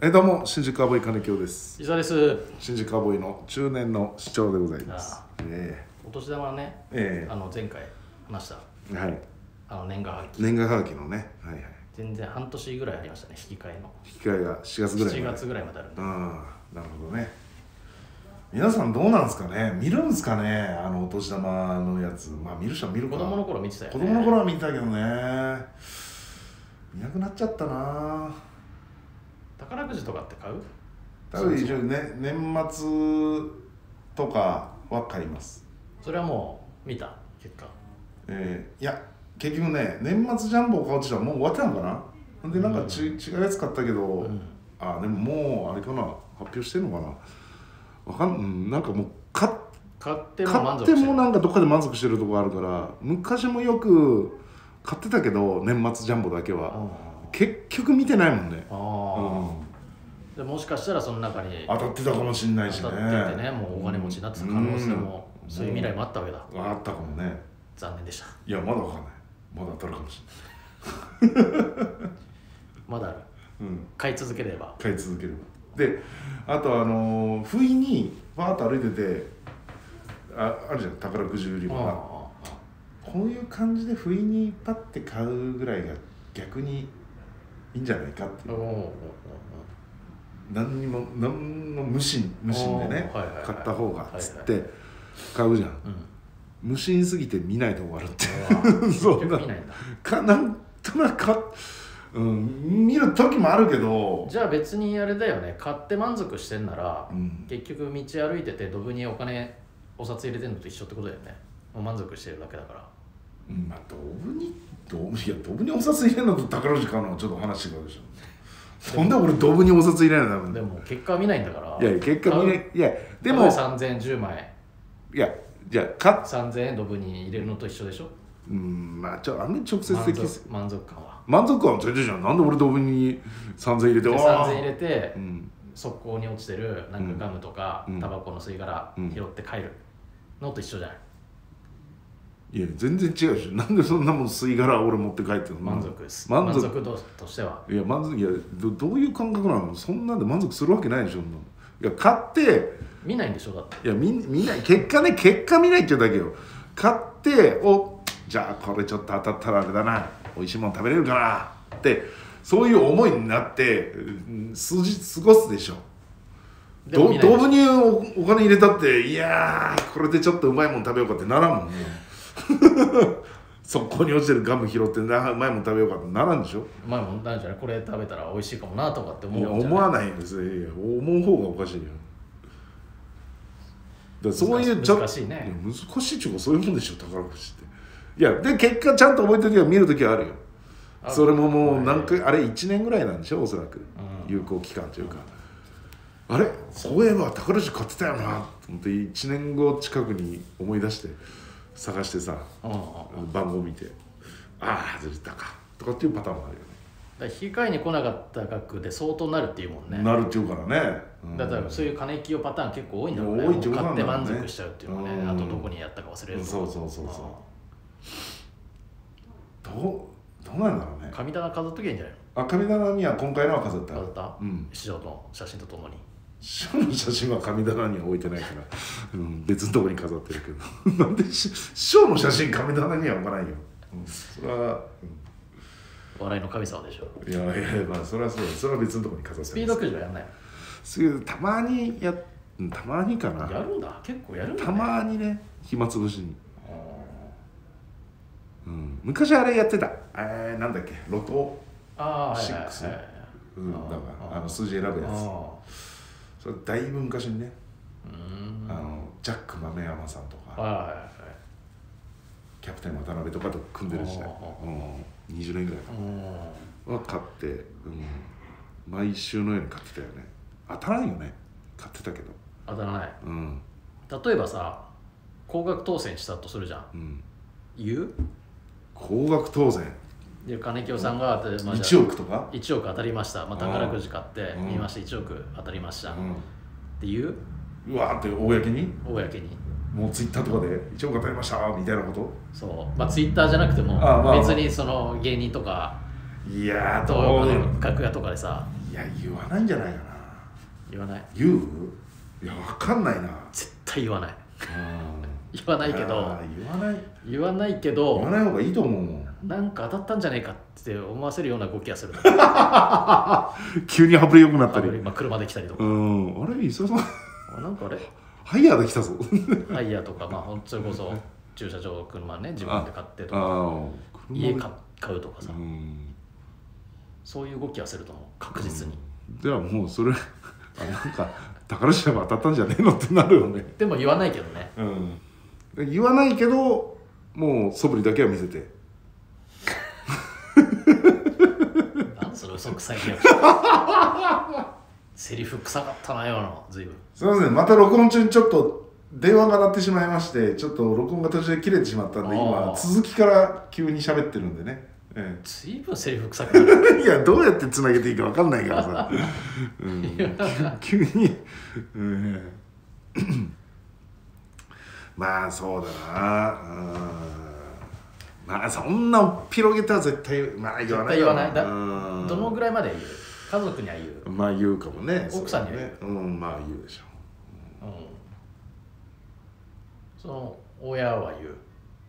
どうも新宿カウボーイ金京です。 伊沢です。 新宿カウボーイの中年の市長でございます。 お年玉はね、前回話した、 はい、 年賀はがきのね、はいはい、 全然半年ぐらいありましたね。引き換えが4月ぐらい 7月ぐらいまであるんで。 なるほどね。皆さんどうなんですかね、見るんですかね、お年玉のやつ。まあ見る人は見るか。 子供の頃見てたよね。 子供の頃は見てたけどね、見なくなっちゃったな。 宝くじとかって買う？ 多分一応ね、年末とかは買います。 それはもう見た結果。 いや結局ね、年末ジャンボを買うとしたらもう終わってたのかな。でなんか違うやつ買ったけど、でももうあれかな、発表してんのかな。なんかもう買ってもなんかどっかで満足してるとこあるから、昔もよく買ってたけど年末ジャンボだけは。結局見てないもんね。 でもしかしたらその中に当たってたかもしれないしね。 当たっててね、もうお金持ちになってた可能性も、そういう未来もあったわけだ。 あったかもね。 残念でした。 いやまだわかんない。まだ当たるかもしれない。 まだある。買い続ければ。 で、あと不意にバーッと歩いててあるじゃん、宝くじ売り場が。こういう感じで不意にパッて買うぐらいが逆にいいんじゃないかっていう。何の無心でね、買った方がつって買うじゃん。無心すぎて見ないで終わるってそうだ。なんとなく見る時もあるけど、 じゃあ別にあれだよね、買って満足してんなら、結局道歩いててドブにお札入れてんのと一緒ってことだよね。もう満足してるだけだから。 まあドブにお札入れるのと宝くじ買うのはちょっと話違うでしょ。そんで俺ドブにお札入れないの。 でも結果は見ないんだから。 いや結果見ない。いやでも 3000円10万円。 いやじゃあ 3000円ドブに入れるのと一緒でしょ。 まああんまり直接的満足感は全然じゃん。なんで俺ドブに3000入れて 3000入れて、側溝に落ちてるなんかガムとかタバコの吸い殻拾って帰るのと一緒じゃない。 いや全然違うし、なんでそんなもん吸い殻俺持って帰ってるの。 満足です。満足度としては。 いやどういう感覚なの。そんなんで満足するわけないでしょ。いや買って見ないんでしょだって。 いや見ない、結果見ないっていうだけよ。買ってじゃあこれちょっと当たったらあれだな、美味しいもん食べれるかなってそういう思いになって数日過ごすでしょ。ドブにお金入れたって、いやーこれでちょっとうまいもん食べようかってならんもんね。そこに落ちてるガム拾ってうまいもん食べようかってならんでしょ。 うまいもんなんじゃない。これ食べたら美味しいかもなとかって思うんじゃない。 思わないんですよ。思う方がおかしいよ。だそういう難しいね。 難しいっていうかそういうもんでしょ宝くじって。いやで結果ちゃんと覚えてる時は見る時はあるよ。それももう何回あれ1年ぐらいなんでしょおそらく、有効期間というか。あれそういえば宝くじ買ってたよなと思って1年後近くに思い出して探してさ、番号見て出たかとかっていうパターンもあるよね。 だから引き換えに来なかった額で相当なるっていうもんね。 なるっていうからね。 だからそういう金清パターン結構多いんだろうね。 多いっていうこと買なんだろうね。 って満足しちゃうっていうのはね。あとどこにやったか忘れると。 そうどうなんだろうね。 神棚飾っときゃいいんじゃないの。 神棚には今回のは飾った。 師匠の写真とともに。 師匠の写真は神棚には置いてないから、別のとこに飾ってるけどなんで師匠の写真神棚には置かないよ。それは、 笑いの神様でしょ。 いやまあそれはそうだ。それは別のとこに飾ってる。 スピードくじはやんないの。たまにかな。 やるんだ。結構やるんだね。 たまにね、暇つぶしに。昔あれやってた。なんだっけ、ロト6。数字選ぶやつ。それだいぶ昔にね、ジャック豆山さんとか、キャプテン渡辺とかと組んでる時代、20年ぐらいかなは買って、毎週のように買ってたよね。当たらんよね、買ってたけど。 当たらない。例えばさ、高額当選したとするじゃん。言う？ 高額当選で金清さんが 1億とか 1億当たりました。宝くじ買って見ました。1億当たりましたって言う？ うわーって公にもうツイッターとかで1億当たりましたみたいなこと。 そう、ツイッターじゃなくても別にその芸人とかいやと楽屋とかでさ、 いや言わないんじゃないかな。 言わない。 言う？いや分かんないな。 絶対言わない。言わないけど、言わないけど、 言わない方がいいと思うもん。 なんか当たったんじゃないかって思わせるような動きがする。 急に羽振り良くなったり、 車で来たりとか。 あれ磯さんなんかあれハイヤーで来たぞ。 ハイヤーとか、それこそ駐車場車ね自分で買ってとか、家買うとかさ、そういう動きはすると思う、確実に。 ではもうそれなんか宝島当たったんじゃねえのってなるよね。 でも言わないけどね。 言わないけどもう素振りだけは見せて。 なんそれ嘘くさいリアクション。セリフ臭かったなよの随分。 すいません、また録音中にちょっと電話が鳴ってしまいまして、ちょっと録音が途中で切れてしまったんで、今続きから急に喋ってるんでね。 随分セリフ臭くなる。 いやどうやってつなげていいか分かんないからさ、急に、まあそうだな、まあそんなおっぴろげたら絶対まあ言わないだろうな。どのぐらいまで言う？家族には言う？ まあ言うかもね。 奥さんには言う？ まあ言うでしょう。 その親は言う？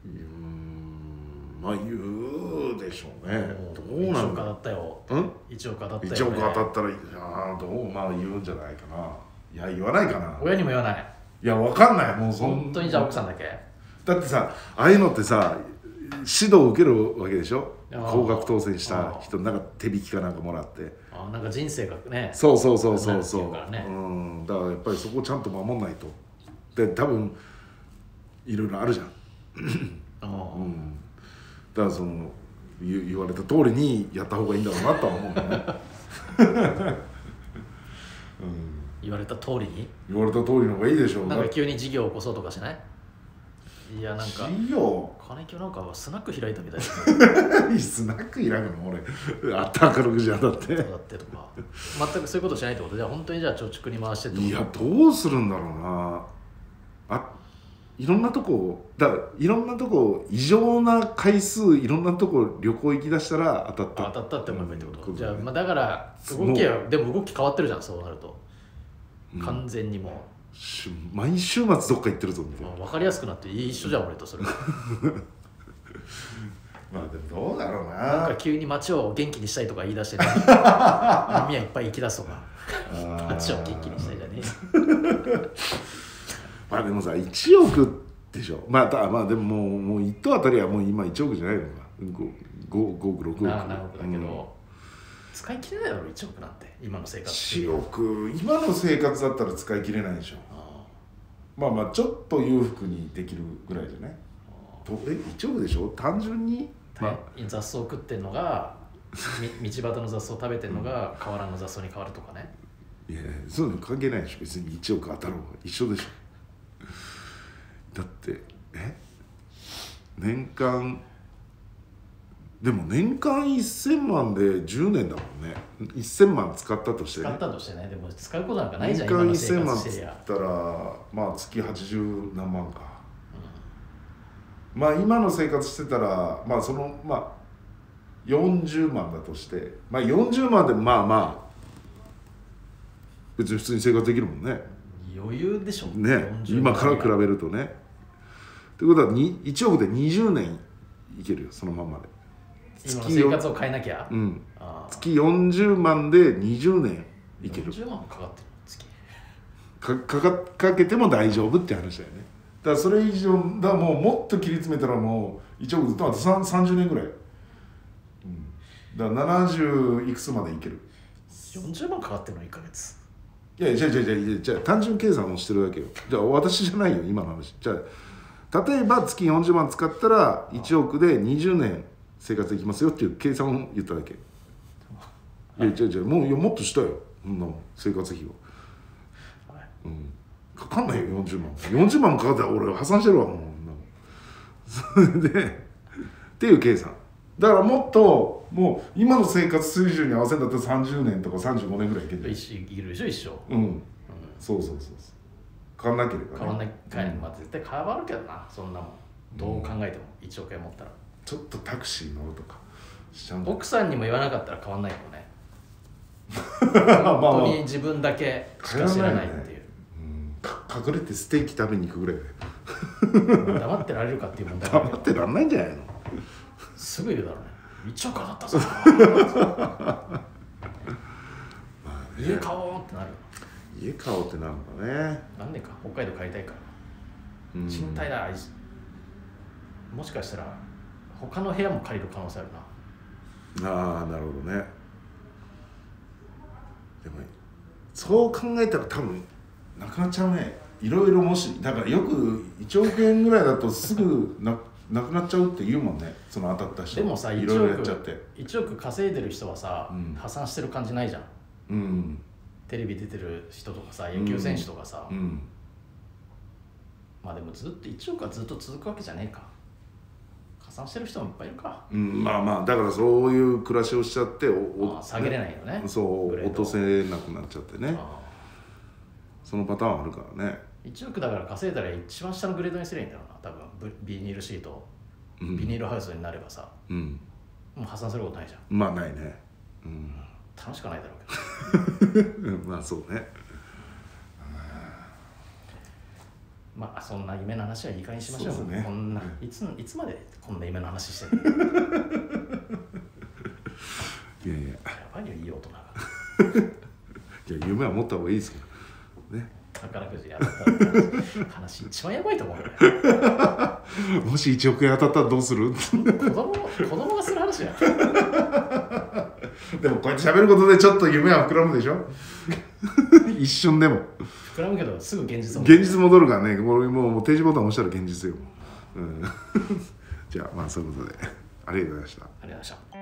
まあ言うでしょうね。どうなんだ。 1億当たったよ。1億当たったよ。 1億当たったらまあ言うんじゃないかな。いや言わないかな。 親にも言わない。 いや分かんない。もう本当にじゃあ奥さんだけ。 だってさ、ああいうのってさ指導を受けるわけでしょ。高額当選した人なんか手引きかなんかもらって、 なんか人生がね、 そうだからやっぱりそこをちゃんと守んないと。で多分いろいろあるじゃん。だからその言われた通りにやった方がいいんだろうなとは思うね。 言われた通りに？ 言われた通りの方がいいでしょう。 なんか急に事業を起こそうとかしない？いやなんか事業金今日なんかスナック開いたみたいな。スナック開くの俺あった明るくじゃんだって。 だってとか全くそういうことしないってこと？じゃあ本当にじゃあ貯蓄に回してってこと？ いやどうするんだろうな。いろんなとこ異常な回数いろんなとこ旅行行きだしたら当たったって思えばいいってこと？じゃあだから動きはでも動き変わってるじゃん、そうなると完全にもう毎週末どっか行ってるぞみたいな。 分かりやすくなって一緒じゃん俺とそれ。 まあでもどうだろうな。 なんか急に街を元気にしたいとか言い出してね、飲み屋いっぱい行き出すとか街を元気にしたいじゃねえ。 まあでもさ1億でしょ。まあでももう1等当たりはもう今1億じゃないのか。5億6億。 なるほどだけど、使い切れないだろ1億なんて今の生活。 1億今の生活だったら使い切れないでしょ。まあちょっと裕福にできるぐらいじゃない。1億でしょ単純に。 雑草食ってんのが道端の雑草食べてんのが河原の雑草に変わるとかね。 いやそういうの関係ないでしょ別に。1億当たろうが一緒でしょ。だって年間でも年間1000万で10年だもんね。1000万使ったとしてね。 使ったとしてね。でも使うことなんかないじゃん。 年間1000万っつったらまあ月80何万か。まあ今の生活してたらまあその40万だとして40万でまあ別に普通に生活できるもんね。 余裕でしょね。今から比べるとね。ってことは1億で20年いけるよそのままで。 今の生活を変えなきゃ。 月40万で20年いける。 40万かかってる月かけても大丈夫って話だよね。だからそれ以上だもうもっと切り詰めたらもう1億ずっと30年ぐらい、だから70いくつまでいける。 40万かかってるの1ヶ月。 いやじゃあ単純計算をしてるだけよ。じゃあ私じゃないよ今の話。じゃあ例えば月40万使ったら1億で20年生活できますよっていう計算を言っただけ。いやもっとしたよそんな生活費は。かかんないよ40万。40万もかかったら俺破産してるわもう。それでっていう計算だからもう今の生活水準に合わせるんだったら30年とか35年ぐらいいける。 いけるでしょ一生。 そう変わんなければね。 変わんない絶対変わるけどなそんなもん。どう考えても1億円持ったらちょっとタクシー乗るとかしちゃうんだ。奥さんにも言わなかったら変わんないよね。 本当に自分だけしか知らないっていう、 隠れてステーキ食べに行くぐらいだよ黙ってられるかっていう問題黙ってらんないんじゃないの。 すぐ言うだろうね、1億当たったぞ家買おうってなる。 家買おうってなるのかね。 なんでか、北海道買いたいから、賃貸だ。もしかしたら他の部屋も借りる可能性あるな。 ああ、なるほどね。でもそう考えたら多分なくなっちゃうね。いろいろ、もしだからよく1億円ぐらいだとすぐなくなっちゃうって言うもんね、その当たった人。 でもさ、 いろいろやっちゃって、 1億稼いでる人はさ、破産してる感じないじゃん。テレビ出てる人とかさ、野球選手とかさ、まあでもずっと1億はずっと続くわけじゃねえか。破産してる人もいっぱいいるか。 まあまあ、だからそういう暮らしをしちゃって下げれないよね。 そう落とせなくなっちゃってね。そのパターンあるからね。 1億だから稼いだら一番下のグレードにすればいいんだろうな、多分。ビニールシート、ビニールハウスになればさ、もう破産することないじゃん。 まあないね。 楽しくないだろうけどまあそうね。 まあそんな夢の話はいい加減にしましょう。 ね、 こんな、いつまでこんな夢の話してるのいやいや、 やばいよ、いい大人がいや、夢は持った方がいいですよね。 宝くじやった話一番やばいと思うよもし1億円当たったらどうする子供がする話やでもこうやって喋ることでちょっと夢は膨らむでしょ一瞬でも膨らむけどすぐ現実戻るからね。これもう停止ボタン押したら現実よ、じゃあまあそういうことでありがとうございました。 ありがとうございました。